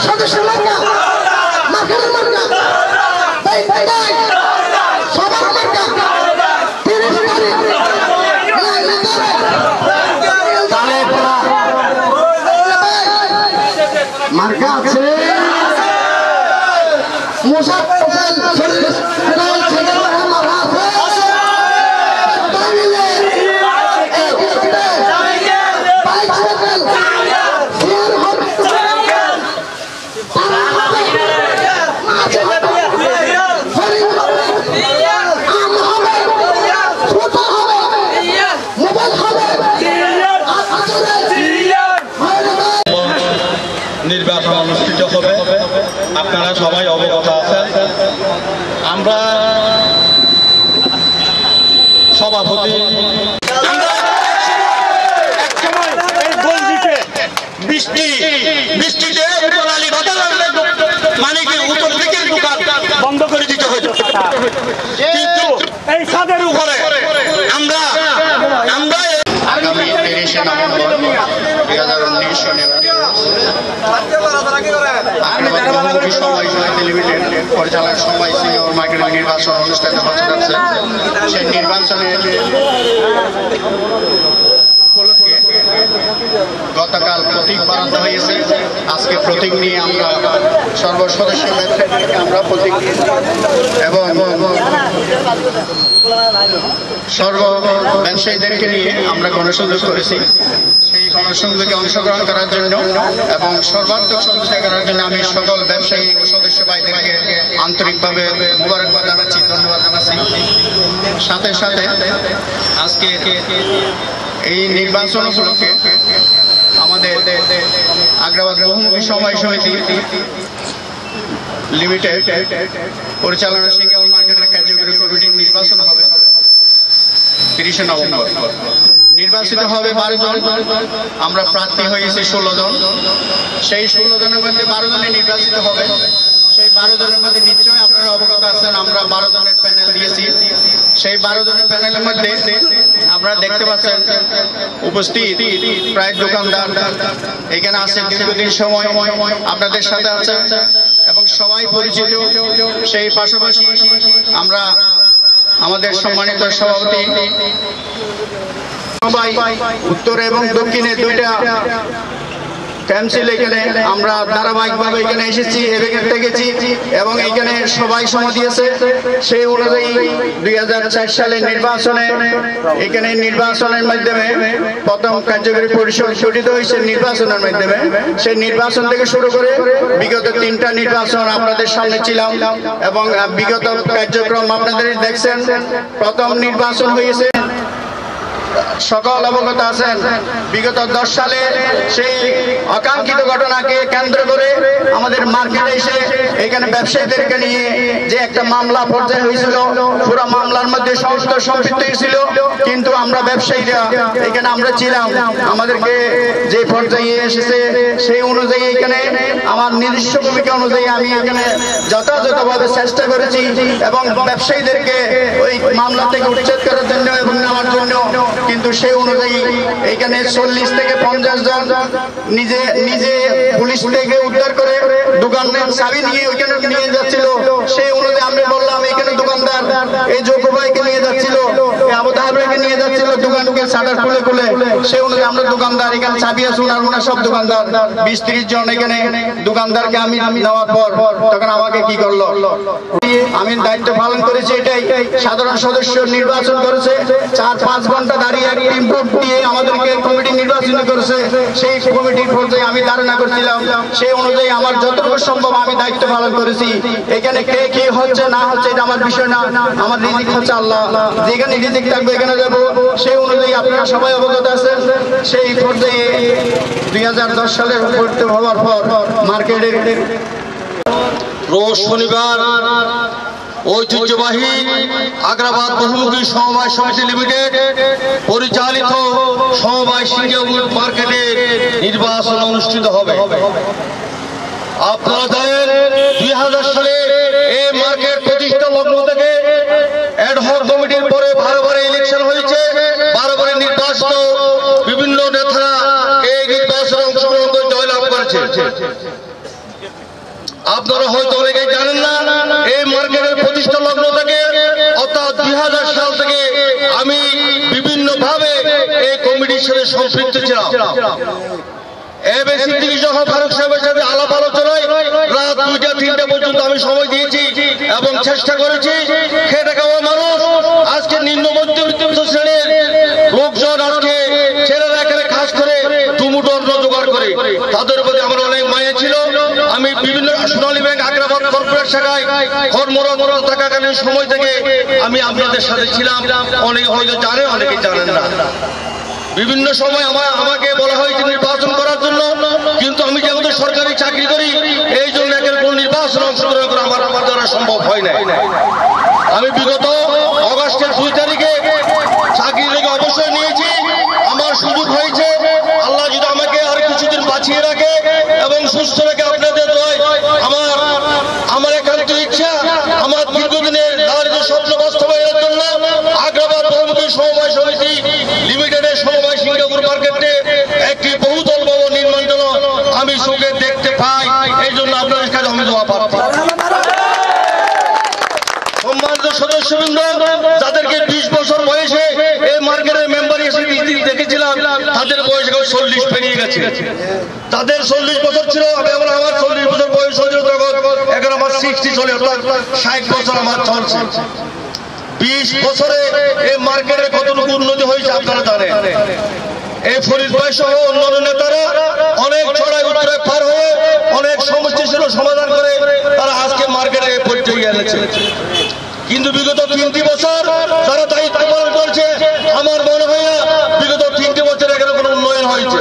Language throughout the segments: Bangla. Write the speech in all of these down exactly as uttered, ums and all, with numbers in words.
সদস্য মার্কা মার্কার মার্কা তাই তাই সবার মার্কা তিরিশ তারিখ তালে পড়া মার্কা আছে মুসাফ হোসেন চল্লিশ ফিনাল ছেলে মারা আছে সবাই মিলে বাইক সাইকেল নির্বাচন অনুষ্ঠিত হবে আপনারা সবাই অবগত আছেন আমরা সভাপতি বৃষ্টি বৃষ্টিতে মানে কি উত্তর দিকের দোকান বন্ধ করে দিতে হতো কিন্তু এই ছাদের উপরে আমরা আমরা আগামী তিরিশে নভেম্বর দুই হাজার উনিশ শনিবার পরিচালক সময় সিনিয়র মার্কেটিং নির্বাচন অনুষ্ঠান হতে যাচ্ছে সেই নির্বাচনের উপলক্ষে গতকাল প্রতীক বরাদ্দ হয়েছে আজকে প্রতীক নিয়ে আমরা সর্বসদস্য আমরা প্রতীক এবং সর্ব ব্যবসায়ীদেরকে নিয়ে আমরা গণসংযোগ করেছি সেই গণসংযোগে অংশগ্রহণ করার জন্য এবং সর্বাত্মক সহযোগিতা করার জন্য আমি সকল ব্যবসায়ী ও সদস্য ভাইদেরকে আন্তরিকভাবে মোবারকবাদ জানাচ্ছি ধন্যবাদ জানাচ্ছি সাথে সাথে আজকে এই নির্বাচন উপলক্ষে আমাদের আগ্রাবাদ বহুমুখী সমবায় সমিতি লিমিটেড পরিচালনা সিঙ্গাপুর মার্কেটের কার্যকরী কমিটির নির্বাচন হবে তিরিশে নভেম্বর নির্বাচিত হবে বারো জন আমরা প্রার্থী হয়েছি ষোলো জন সেই ষোলো জনের মধ্যে বারো জনে নির্বাচিত হবে সেই বারো জনের মধ্যে নিশ্চয়ই আপনারা অবগত আছেন আমরা বারো জনের প্যানেল দিয়েছি সেই বারো জনের প্যানেলের মধ্যে আপনারা দেখতে পাচ্ছেন উপস্থিত প্রায় দোকানদার এখানে আছে দীর্ঘদিন সময় আপনাদের সাথে আছে এবং সবাই পরিচিত সেই পাশাপাশি আমরা আমাদের সম্মানিত সভাপতি সবাই উত্তর এবং দক্ষিণে দুইটা কাউন্সিল এখানে আমরা ধারাবাহিকভাবে এখানে এসেছি এখানে গেছি এবং এখানে সবাই সময় দিয়েছে সেই অনুযায়ী দুই হাজার চার সালের নির্বাচনে এখানে নির্বাচনের মাধ্যমে প্রথম কার্যকরী পরিষদ গঠিত হয়েছে নির্বাচনের মাধ্যমে সেই নির্বাচন থেকে শুরু করে বিগত তিনটা নির্বাচন আপনাদের সামনে ছিলাম এবং বিগত কার্যক্রম আপনাদের দেখছেন প্রথম নির্বাচন হয়েছে সকল অবগত আছেন বিগত দশ সালে সেই আকাঙ্ক্ষিত ঘটনাকে কেন্দ্র করে আমাদের মার্কেটে এসে এখানে ব্যবসায়ীদেরকে নিয়ে যে একটা মামলা পর্যায়ে হয়েছিল পুরো মামলার মধ্যে সমস্ত সম্পৃক্ত ছিল কিন্তু আমরা ব্যবসায়ীরা এখানে আমরা ছিলাম আমাদেরকে যে পর্যায়ে এসেছে সেই অনুযায়ী এখানে আমার নিজস্ব ভূমিকা অনুযায়ী আমি এখানে যথাযথভাবে চেষ্টা করেছি এবং ব্যবসায়ীদেরকে ওই মামলা থেকে উচ্ছেদ করার জন্য এবং নেওয়ার জন্য কিন্তু সেই অনুযায়ী এখানে চল্লিশ থেকে পঞ্চাশ জন নিজে নিজে পুলিশ থেকে উদ্ধার করে দোকানের চাবি নিয়ে ওইখানে নিয়ে যাচ্ছিল সেই অনুযায়ী আমরা বললাম এখানে দোকানদার এই যোগ্য ভাইকে নিয়ে যাচ্ছিল আবু তাহেরকে নিয়ে যাচ্ছিল দোকানকে শাটার খুলে খুলে সেই অনুযায়ী আমরা দোকানদার এখানে চাবি আসুন আর ওনার সব দোকানদার বিশ ত্রিশ জন এখানে দোকানদারকে আমি নেওয়ার পর তখন আমাকে কি করলো আমি দায়িত্ব পালন করেছি এটাই সাধারণ সদস্য নির্বাচন করেছে চার পাঁচ ঘন্টা দাঁড়িয়ে দিয়ে আমাদেরকে কমিটি নির্বাচন করেছে সেই কমিটির পর্যায়ে আমি ধারণা করছিলাম সেই অনুযায়ী আমার যতটুকু সম্ভব আমি দায়িত্ব পালন করেছি এখানে কে কি হচ্ছে না হচ্ছে এটা আমার বিষয় না আমার রিজিক হচ্ছে আল্লাহ যেখানে রিজিক থাকবে এখানে যাবো সেই অনুযায়ী আপনারা সবাই অবগত আছেন সেই পর্যায়ে দুই হাজার দশ সালের উপস্থিত হওয়ার পর মার্কেটের রোজ শনিবার ঐতিহ্যবাহী আগ্রাবাদ বহুমুখী সমবায় সমিতি লিমিটেড পরিচালিত সমবায় সিঙ্গাপুর মার্কেটে নির্বাচন অনুষ্ঠিত হবে। আপনারা জানেন দুই হাজার সালে এই মার্কেট প্রতিষ্ঠা লগ্ন থেকে অ্যাডহক কমিটির পরে বারবার ইলেকশন হয়েছে, বারবার নির্বাচিত বিভিন্ন নেতারা এই নির্বাচনে অংশগ্রহণ করে জয়লাভ করেছে। আপনারা হয়তো অনেকেই জানেন না, এই মার্কেটের প্রতিষ্ঠা লগ্ন থেকে অর্থাৎ দুই হাজার সাল থেকে আমি বিভিন্ন ভাবে এই কমিটির সাথে সম্পৃক্ত ছিলাম। এবে সিদ্দিকী যখন ফারুক সাহেবের সাথে আলাপ আলোচনায় রাত দুইটা তিনটা পর্যন্ত আমি সময় দিয়েছি এবং চেষ্টা করেছি। খেটে খাওয়া মানুষ, আজকে নিম্ন মধ্যবিত্ত শ্রেণীর লোকজন, আজকে ছেলেরা এখানে কাজ করে দুমুঠো অন্ন জোগাড় করে, তাদের প্রতি আমার অনেক মায়া ছিল। আমি বিভিন্ন সোনালী ব্যাংক আগ্রাবাদ কর্পোরেট শাখায় কর্মরত থাকাকালীন সময় থেকে আমি আপনাদের সাথে ছিলাম। অনেকে হয়তো জানে, অনেকে জানেন না। বিভিন্ন সময় আমার আমাকে বলা হয়েছে নির্বাচন করার জন্য, কিন্তু আমি যেহেতু সরকারি চাকরি করি এই জন্য একের কোন নির্বাচন অংশগ্রহণ করা আমার আমার দ্বারা সম্ভব হয় না। আমি বিগত অগাস্টের দুই তারিখে চাকরি থেকে অবসর নিয়েছি। আমার সুযোগ হয়েছে, আল্লাহ যদি আমাকে আর কিছুদিন বাঁচিয়ে রাখে এবং সুস্থ রেখে আপনাদের দোয়ায় আমার আমার একান্ত ইচ্ছা, আমার দীর্ঘদিনের ধারিত স্বপ্ন বাস্তবায়নের জন্য আগ্রাবাদ বহুমুখী সমবায় সমিতি লিমিটেডের সমবায় সিঙ্গাপুর মার্কেটে একটি বহুতল ভবন নির্মাণ জন্য আমি চোখে দেখতে পাই। এই জন্য আপনাদের কাছে আমি দোয়া প্রার্থী। সম্মানিত সদস্যবৃন্দ, যাদেরকে বিশ বছর বয়সে এই মার্কেটের মেম্বার হিসেবে দেখেছিলাম, তাদের বয়স এখন চল্লিশ পেরিয়ে গেছে। তাদের চল্লিশ বছর ছিল, এবং আমার চল্লিশ বছর বয়স হয়েছিল তখন, এখন আমার সিক্সটি চলে, অর্থাৎ ষাট বছর আমার চলছে। বিশ বছরে এই মার্কেটের কতটুকু উন্নতি হয়েছে আপনারা জানেন। এই ফরিদ ভাই সহ অন্যান্য নেতারা অনেক চড়াই উত্তরায় পার হয়ে অনেক সমস্যা ছিল সমাধান করে তারা আজকে মার্কেটে এই পর্যায়ে এনেছে। কিন্তু বিগত তিনটি বছর তারা দায়িত্ব পালন করছে, আমার মনে হয় না বিগত তিনটি বছর এখানে কোনো উন্নয়ন হয়েছে।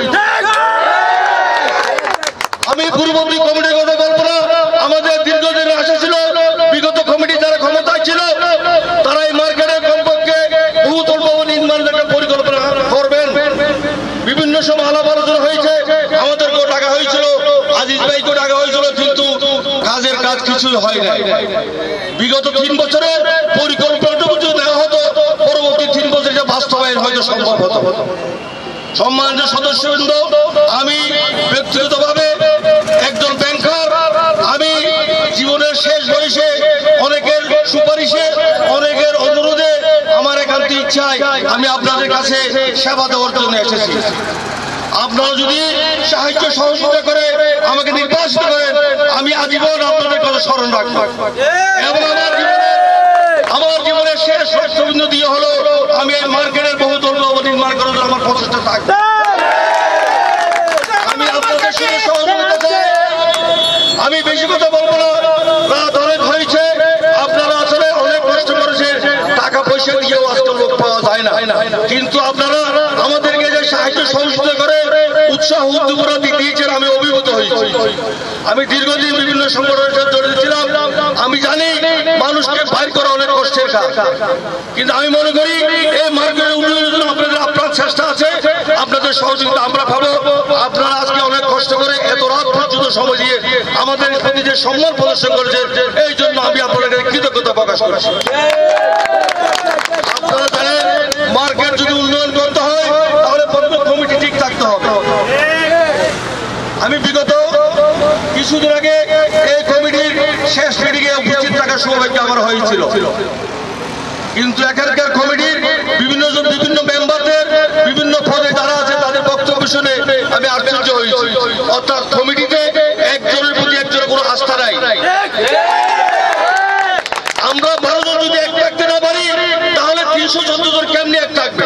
আমি পূর্ববর্তী কমিটির কথা বলবো না, আমাদের দীর্ঘদিনের আশা ছিল বিগত কমিটি যারা ক্ষমতায় ছিল তারা এই মার্কেটের কমপক্ষে বহুতল ভবন নির্মাণের একটা পরিকল্পনা করবেন। বিভিন্ন সময় আলাপ আলোচনা হয়েছে, আমাদেরকেও টাকা হয়েছিল, আজিজ ভাইকেও টাকা হয়েছিল, কিন্তু কাজের কাজ কিছুই হয় না। বিগত তিন বছরে পরিকল্পনাটুকু যদি নেওয়া হতো, পরবর্তী তিন বছরে বাস্তবায়ন হয়তো সম্ভব হতো। সম্মানিত সদস্যবৃন্দ, আমি ব্যক্তিগতভাবে একজন ব্যাংকার। আমি জীবনের শেষ বয়সে অনেকের সুপারিশে, অনেকের অনুরোধে, আমার একান্ত ইচ্ছায় আমি আপনাদের কাছে সেবা দেওয়ার জন্য এসেছি। আপনারা যদি সাহায্য সহযোগিতা করে আমাকে নির্বাচিত করেন, আমি আজীবন আপনাদের কথা স্মরণ রাখবো। এবং আমার জীবনে আমার জীবনের শেষ লক্ষ্যবিন্দু দিয়ে হলো আমি এই মার্কেটের বহুতল ভবন নির্মাণ করার জন্য আমার প্রচেষ্টা থাকবে। আমি আপনাদের সাথে সহযোগিতা চাই। আমি বেশি কথা বলবো না, রাত অনেক হয়েছে, আপনারা আসলে অনেক কষ্ট করেছেন, টাকা পয়সা দিয়েও আজকে লোক পাওয়া যায় না, কিন্তু আপনারা আমাদেরকে যে সাহায্য সহযোগিতা করে উৎসাহ উদ্দীপনা দিয়েছেন আমি অভিভূত হয়েছি। আমি দীর্ঘদিন বিভিন্ন সংগঠনের সাথে জড়িত ছিলাম, আমি জানি মানুষকে বাইর করা অনেক কষ্টের কাজ, কিন্তু আমি মনে করি এই মার্কেটের উন্নয়নের জন্য আপনাদের আপনার চেষ্টা আছে, আপনাদের সহযোগিতা আমরা পাবো। আপনারা আজকে অনেক কষ্ট করে এত রাত পর্যন্ত সময় দিয়ে আমাদের প্রতি যে সম্মান প্রদর্শন করেছেন, এই জন্য আমি আপনাদের কৃতজ্ঞতা প্রকাশ করছি। আপনারা জানেন মার্কেট যদি উন্নয়ন করতে হয় তাহলে প্রত্যেক কমিটি ঠিক থাকতে হবে। আমি বিগত কিছুদিন আগে এই কমিটির শেষ মিটিংয়ে উপস্থিত থাকার সৌভাগ্য আমার হয়েছিল, কিন্তু এখানকার কমিটির বিভিন্ন বিভিন্ন মেম্বারদের বিভিন্ন পদে যারা আছে তাদের বক্তব্য শুনে আমি আশ্চর্য হয়েছি। অর্থাৎ কমিটিতে একজনের প্রতি একজনের কোনো আস্থা নাই। আমরা বারো জন যদি এক থাকতে না পারি তাহলে তিনশো চোদ্দ জন কেমনি এক থাকবে?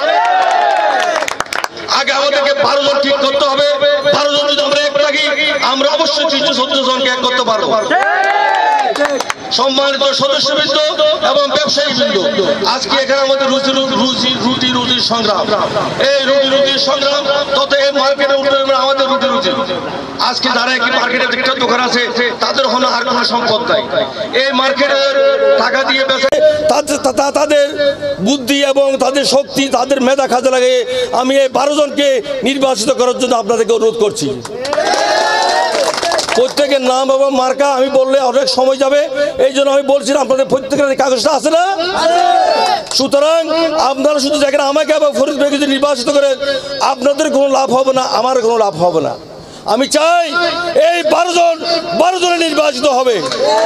আগে আমাদেরকে বারো জন ঠিক করতে হবে। বারো জন যদি আমরা এক থাকি আমরা অবশ্যই তিনশো চোদ্দ জনকে এক করতে পারবো। সম্মানিত সদস্যবৃন্দ এবং ব্যবসায়ী বৃন্দ, আজকে এখানে আমাদের রুচি রুচি রুটি রুটির সংগ্রাম, এই রুটি রুটির সংগ্রাম তত এই মার্কেটে উঠে আমাদের রুটি রুটি। আজকে যারা একটি মার্কেটে একটা দোকান আছে তাদের হলো আর কোনো সম্পদ নাই, এই মার্কেটের টাকা দিয়ে বেচে তাদের বুদ্ধি এবং তাদের শক্তি, তাদের মেধা কাজে লাগে। আমি এই বারো জনকে নির্বাচিত করার জন্য আপনাদেরকে অনুরোধ করছি। প্রত্যেকের নাম এবং মার্কা আমি বললে অনেক সময় যাবে, এই জন্য আমি বলছিলাম আপনাদের প্রত্যেকের কাগজটা আছে না? সুতরাং আপনারা শুধু দেখেন আমাকে এবং ফরিদ ভাইকে যদি নির্বাচিত করেন আপনাদের কোনো লাভ হবে না, আমার কোনো লাভ হবে না। আমি চাই এই বারো জন বারো জনে নির্বাচিত হবে।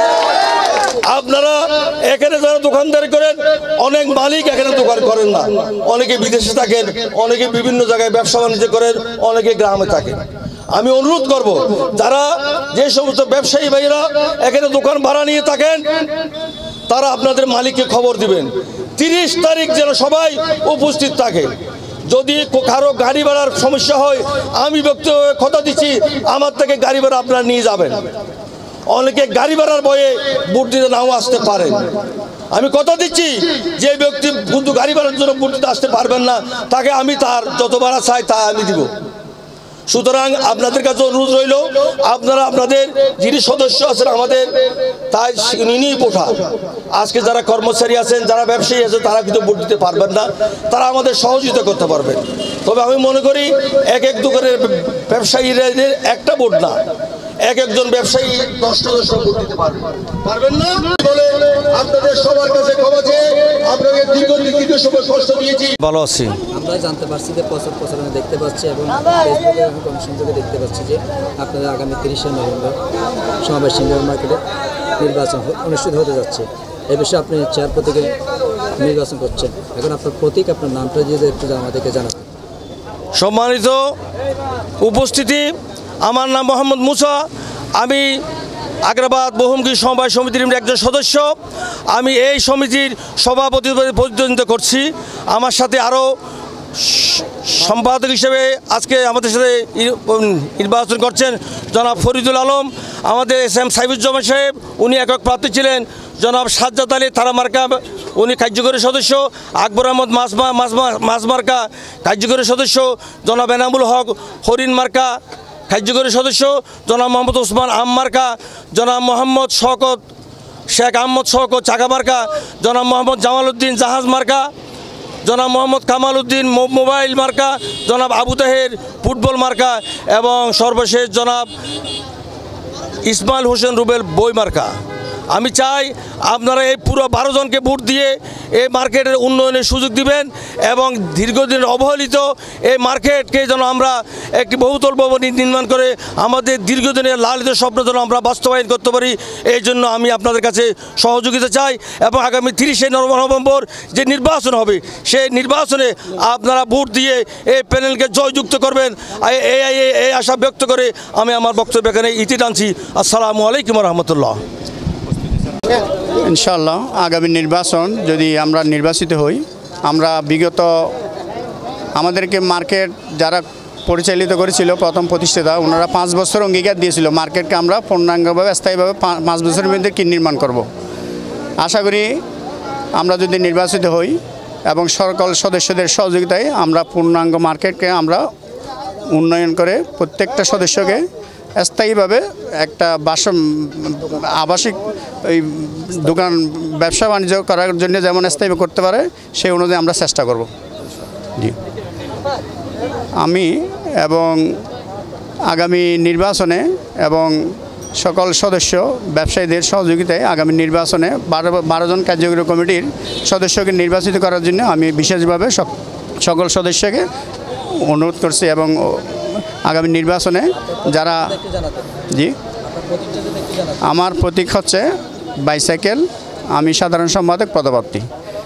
আপনারা এখানে যারা দোকানদারি করেন, অনেক মালিক এখানে দোকান করেন না, অনেকে বিদেশে থাকেন, অনেকে বিভিন্ন জায়গায় ব্যবসা বাণিজ্য করেন, অনেকে গ্রামে থাকেন। আমি অনুরোধ করব, যারা যে সমস্ত ব্যবসায়ী ভাইরা এখানে দোকান ভাড়া নিয়ে থাকেন, তারা আপনাদের মালিককে খবর দিবেন তিরিশ তারিখ যেন সবাই উপস্থিত থাকে। যদি কারো গাড়ি ভাড়ার সমস্যা হয়, আমি ব্যক্তিগত কথা দিচ্ছি, আমার থেকে গাড়ি ভাড়া আপনারা নিয়ে যাবেন। অনেকে গাড়ি ভাড়ার বয়ে ভোট দিতে নাও আসতে পারেন। আমি কথা দিচ্ছি, যে ব্যক্তি কিন্তু গাড়ি ভাড়ার জন্য ভোট দিতে আসতে পারবেন না, তাকে আমি তার যত ভাড়া চাই তা আমি দিব। সুতরাং আপনাদের কাছে অনুরোধ রইল, আপনারা আপনাদের যিনি সদস্য আছেন আমাদের, তাই নিয়েই পোঠা। আজকে যারা কর্মচারী আছেন, যারা ব্যবসায়ী আছেন, তারা কিন্তু ভোট দিতে পারবেন না, তারা আমাদের সহযোগিতা করতে পারবেন। তবে আমি মনে করি এক এক দোকানের ব্যবসায়ীরা একটা ভোট না, এক একজন ব্যবসায়ী দশটা দশটা ভোট দিতে পারবেন পারবেন না বলে আপনাদের সবার কাছে ক্ষমা চেয়ে আপনাকে দীর্ঘ দীর্ঘ সময় কষ্ট দিয়েছি। ভালো আছি। আমরা জানতে পারছি যে প্রচার প্রচারণা দেখতে পাচ্ছি এবং ফেসবুকে এবং কমিশন থেকে দেখতে পাচ্ছি যে আপনারা আগামী তিরিশে নভেম্বর সমাবেশ সিঙ্গার মার্কেটে নির্বাচন অনুষ্ঠিত হতে যাচ্ছে। এই বিষয়ে আপনি চেয়ার প্রতীকে নির্বাচন করছেন, এখন আপনার প্রতীক, আপনার নামটা যদি একটু আমাদেরকে জানাবেন। সম্মানিত উপস্থিতি, আমার নাম মোহাম্মদ মুসা। আমি আগ্রাবাদ বহুমুখী সমবায় সমিতির একজন সদস্য। আমি এই সমিতির সভাপতি প্রতিদ্বন্দ্বিতা করছি। আমার সাথে আরও সম্পাদক হিসেবে আজকে আমাদের সাথে নির্বাচন করছেন জনাব ফরিদুল আলম, আমাদের এস এম সাইফুজ্জামান সাহেব, উনি একক প্রার্থী ছিলেন। জনাব সাজ্জাদ আলী তারামার্কা, উনি কার্যকরী সদস্য। আকবর আহমদ মাসমা মাসমার্কা কার্যকরী সদস্য। জনাব এনামুল হক হরিণ মার্কা কার্যকরী সদস্য। জনাব মোহাম্মদ ওসমান আম মার্কা, জনাব মোহাম্মদ শওকত শেখ আহমদ শওকত চাকা মার্কা, জনাব মোহাম্মদ জামাল উদ্দিন জাহাজ মার্কা, জনাব মোহাম্মদ কামাল উদ্দিন মোবাইল মার্কা, জনাব আবু তাহের ফুটবল মার্কা এবং সর্বশেষ জনাব ইসমাইল হোসেন রুবেল বই মার্কা। আমি চাই আপনারা এই পুরো বারো জনকে ভোট দিয়ে এই মার্কেটের উন্নয়নের সুযোগ দিবেন এবং দীর্ঘদিন অবহেলিত এই মার্কেটকে যেন আমরা একটি বহুতল ভবন নির্মাণ করে আমাদের দীর্ঘদিনের লালিত স্বপ্ন যেন আমরা বাস্তবায়ন করতে পারি, এই জন্য আমি আপনাদের কাছে সহযোগিতা চাই। এবং আগামী তিরিশে নভেম্বর যে নির্বাচন হবে, সেই নির্বাচনে আপনারা ভোট দিয়ে এই প্যানেলকে জয়যুক্ত করবেন, এই এই আশা ব্যক্ত করে আমি আমার বক্তব্য এখানে ইতি টানছি। আসসালামু আলাইকুম রহমতুল্লাহ। ইনশাআল্লাহ আগামী নির্বাচন যদি আমরা নির্বাচিত হই, আমরা বিগত আমাদেরকে মার্কেট যারা পরিচালিত করেছিল প্রথম প্রতিষ্ঠাতা, ওনারা পাঁচ বছর অঙ্গীকার দিয়েছিল মার্কেটকে আমরা পূর্ণাঙ্গভাবে স্থায়ীভাবে পাঁচ বছরের মধ্যে কি নির্মাণ করব। আশা করি আমরা যদি নির্বাচিত হই এবং সকল সদস্যদের সহযোগিতায় আমরা পূর্ণাঙ্গ মার্কেটকে আমরা উন্নয়ন করে প্রত্যেকটা সদস্যকে স্থায়ীভাবে একটা বাস আবাসিক ওই দোকান ব্যবসা বাণিজ্য করার জন্য যেমন স্থায়ী করতে পারে সেই অনুযায়ী আমরা চেষ্টা করব। জি, আমি এবং আগামী নির্বাচনে এবং সকল সদস্য ব্যবসায়ীদের সহযোগিতায় আগামী নির্বাচনে বারো বারো জন কার্যকরী কমিটির সদস্যকে নির্বাচিত করার জন্য আমি বিশেষভাবে সকল সদস্যকে অনুরোধ করছি এবং আগামী নির্বাচনে যারা জি আমার প্রতীক হচ্ছে বাইসাইকেল, আমি সাধারণ সম্পাদক পদপ্রার্থী।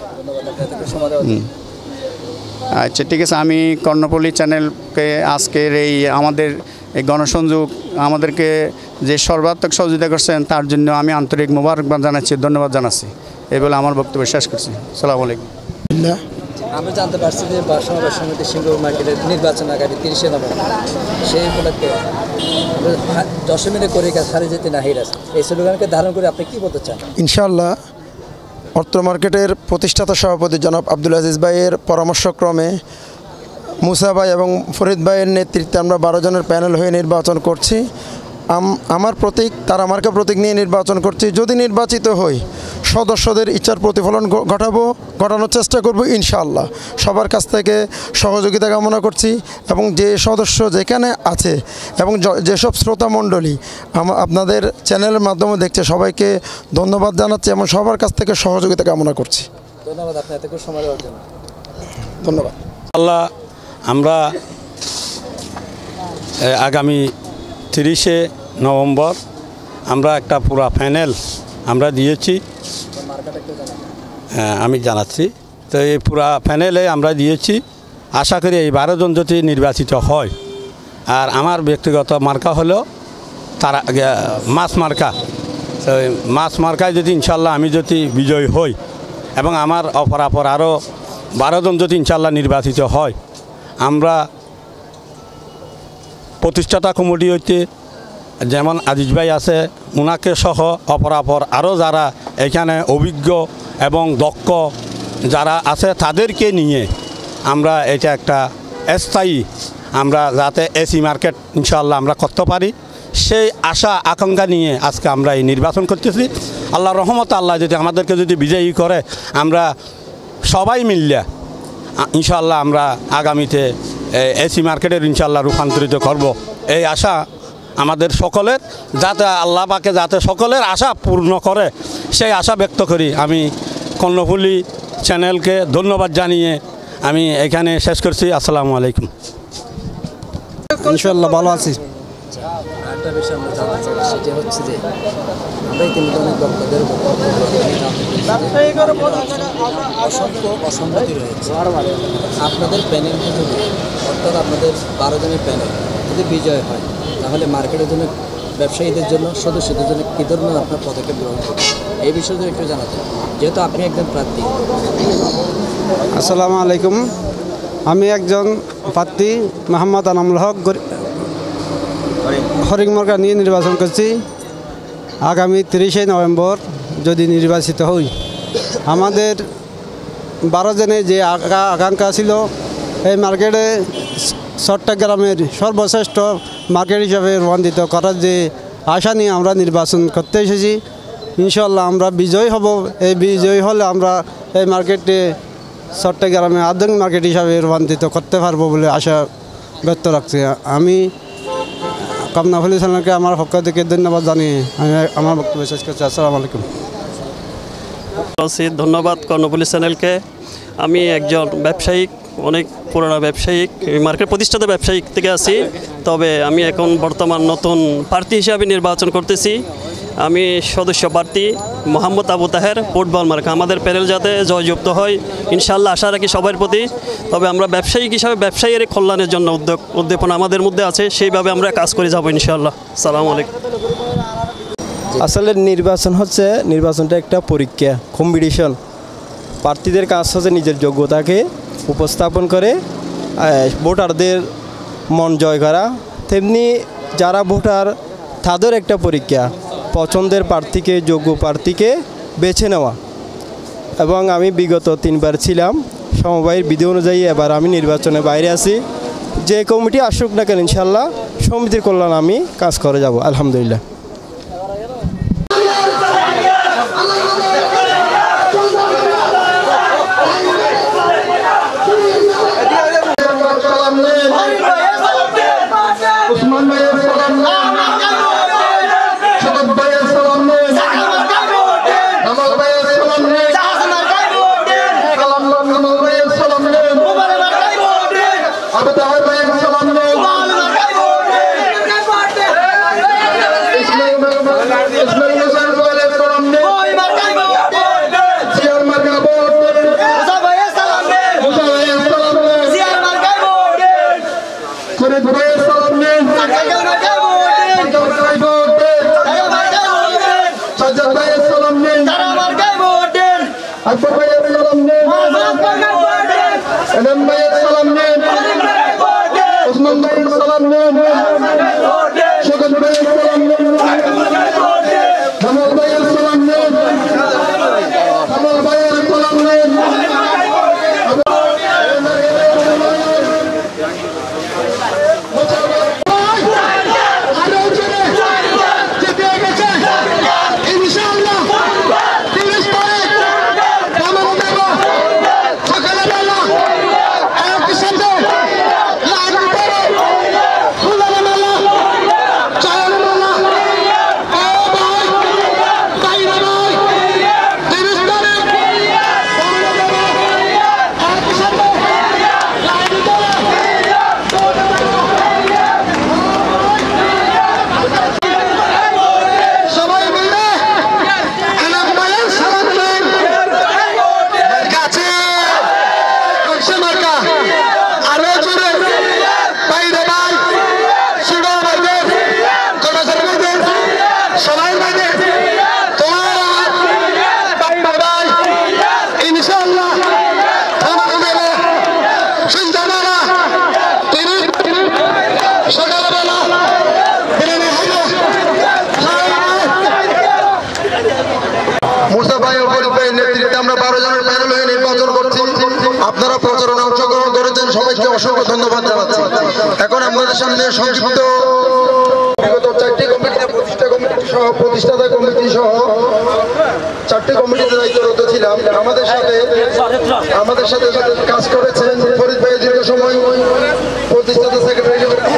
আচ্ছা ঠিক আছে, আমি কর্ণপল্লী চ্যানেলকে আজকের এই আমাদের এই গণসংযোগ আমাদেরকে যে সর্বাত্মক সহযোগিতা করছেন তার জন্য আমি আন্তরিক মোবারকবাদ জানাচ্ছি, ধন্যবাদ জানাচ্ছি। এই বলে আমার বক্তব্য শেষ করছি। আসসালামু আলাইকুম। আমরা জানতে পারছি যে সমাবেশ সমিতি সিঙ্গুর মার্কেটের নির্বাচন আগামী তিরিশে নভেম্বর, সেই উপলক্ষে দশমিনে করে কাজ হারিয়ে যেতে নাহির আছে, এই স্লোগানকে ধারণ করে আপনি কী বলতে চান? ইনশাআল্লাহ অর্থ মার্কেটের প্রতিষ্ঠাতা সভাপতি জনাব আব্দুল আজিজ ভাইয়ের পরামর্শক্রমে মুসা ভাই এবং ফরিদ ভাইয়ের নেতৃত্বে আমরা বারো জনের প্যানেল হয়ে নির্বাচন করছি। আমার প্রতীক তারা মার্কা প্রতীক নিয়ে নির্বাচন করছি। যদি নির্বাচিত হই সদস্যদের ইচ্ছার প্রতিফলন ঘটাবো ঘটানোর চেষ্টা করব ইনশাআল্লাহ। সবার কাছ থেকে সহযোগিতা কামনা করছি এবং যে সদস্য যেখানে আছে এবং যেসব শ্রোতা মণ্ডলী আপনাদের চ্যানেলের মাধ্যমে দেখছে সবাইকে ধন্যবাদ জানাচ্ছি এবং সবার কাছ থেকে সহযোগিতা কামনা করছি। ধন্যবাদ আপনার এত সময় দেওয়ার জন্য। ধন্যবাদ। আল্লাহ আমরা আগামী তিরিশে নভেম্বর আমরা একটা পুরা প্যানেল আমরা দিয়েছি। হ্যাঁ, আমি জানাচ্ছি। তো এই পুরা প্যানেলে আমরা দিয়েছি। আশা করি এই বারো জন যদি নির্বাচিত হয়, আর আমার ব্যক্তিগত মার্কা হলো তারা মাছ মার্কা। তো মাছ মার্কায় যদি ইনশাল্লাহ আমি যদি বিজয়ী হই এবং আমার অপরাপর আরও বারো জন যদি ইনশাল্লাহ নির্বাচিত হয়, আমরা প্রতিষ্ঠাতা কমিটি হইতে যেমন আজিজ ভাই আছে, ওনাকে সহ অপরাপর আরও যারা এখানে অভিজ্ঞ এবং দক্ষ যারা আছে তাদেরকে নিয়ে আমরা এটা একটা স্থায়ী আমরা যাতে এসি মার্কেট ইনশাআল্লাহ আমরা করতে পারি, সেই আশা আকাঙ্ক্ষা নিয়ে আজকে আমরা এই নির্বাচন করতেছি। আল্লাহর রহমত, আল্লাহ যদি আমাদেরকে যদি বিজয়ী করে, আমরা সবাই মিললে ইনশাআল্লাহ আমরা আগামীতে এসি মার্কেটের ইনশাআল্লাহ রূপান্তরিত করব, এই আশা আমাদের সকলের, যাতে আল্লাহ পাকে যাতে সকলের আশা পূর্ণ করে সেই আশা ব্যক্ত করি। আমি কর্ণফুলী চ্যানেলকে ধন্যবাদ জানিয়ে আমি এখানে শেষ করছি। আসসালামু আলাইকুম। ইনশাআল্লাহ ভালো আছি। একটা বিষয় আমরা জানতে চাই, সেটা হচ্ছে যে আমরা কিন্তু অনেক বক্তাদের অসংখ্য অসম্মতি রয়েছে। আপনাদের প্যানেল যদি, অর্থাৎ আপনাদের বারো জনের প্যানেল যদি বিজয় হয়, তাহলে মার্কেটের জন্য, ব্যবসায়ীদের জন্য, সদস্যদের জন্য কী ধরনের আপনার পদক্ষেপ গ্রহণ করবেন, এই বিষয়ে একটু জানাতেন, যেহেতু আপনি একজন প্রার্থী। আসসালামু আলাইকুম। আমি একজন প্রার্থী মোহাম্মদ আনামুল হক, হরিং মার্কা নিয়ে নির্বাচন করছি। আগামী তিরিশে নভেম্বর যদি নির্বাচিত হই, আমাদের বারো জনের যে আকাঙ্ক্ষা ছিল এই মার্কেটে চট্টগ্রামের সর্বশ্রেষ্ঠ মার্কেট হিসাবে রূপান্তরিত করার যে আশা নিয়ে আমরা নির্বাচন করতে এসেছি, ইনশাল্লাহ আমরা বিজয়ী হব। এই বিজয়ী হলে আমরা এই মার্কেটে চট্টগ্রামে আধুনিক মার্কেট হিসাবে রূপান্তরিত করতে পারবো বলে আশা ব্যক্ত রাখছি। আমি কর্ণফুলী চ্যানেলকে আমার পক্ষ থেকে ধন্যবাদ জানিয়ে আমি আমার বক্তব্য শেষ করছি। আসসালামু আলাইকুম। ধন্যবাদ কর্ণফুলী চ্যানেলকে। আমি একজন ব্যবসায়িক, অনেক পুরোনো ব্যবসায়িক, মার্কেট প্রতিষ্ঠাতা ব্যবসায়িক থেকে আছি। তবে আমি এখন বর্তমান নতুন প্রার্থী হিসাবে নির্বাচন করতেছি। আমি সদস্য প্রার্থী মোহাম্মদ আবু তাহের, ফুটবল মার্কা। আমাদের প্যানেল যাতে জয়যুক্ত হয় ইনশাআল্লাহ আশা রাখি সবার প্রতি। তবে আমরা ব্যবসায়িক হিসাবে ব্যবসায়ীর কল্যাণের জন্য উদ্যোগ উদ্দীপনা আমাদের মধ্যে আছে, সেইভাবে আমরা কাজ করে যাব ইনশাআল্লাহ। আসসালামু আলাইকুম। আসলে নির্বাচন হচ্ছে, নির্বাচনটা একটা পরীক্ষা, কম্পিটিশন। প্রার্থীদের কাজ হচ্ছে নিজের যোগ্যতাকে উপস্থাপন করে ভোটারদের মন জয় করা, তেমনি যারা ভোটার তাদের একটা পরীক্ষা, পছন্দের প্রার্থীকে, যোগ্য প্রার্থীকে বেছে নেওয়া। এবং আমি বিগত তিনবার ছিলাম, সমবায়ের বিধি অনুযায়ী এবার আমি নির্বাচনে বাইরে আছি। যে কমিটি আসুক না কেন ইনশাল্লাহ সমিতির কল্যাণ আমি কাজ করে যাব আলহামদুলিল্লাহ। সকালবেলা আপনারা প্রচারণে অংশগ্রহণ করেছেন, সবাইকে অসংখ্য ধন্যবাদ জানাচ্ছি। এখন আপনাদের সামনে সংক্ষিপ্ত বিগত চারটি কমিটিতে প্রতিষ্ঠা কমিটি সহ প্রতিষ্ঠাতা কমিটি সহ চারটি কমিটিতে দায়িত্বরত ছিলাম। আমাদের সাথে আমাদের সাথে কাজ করেছেন ফরিদ ভাই দীর্ঘ সময় প্রতিষ্ঠাতা সেক্রেটারি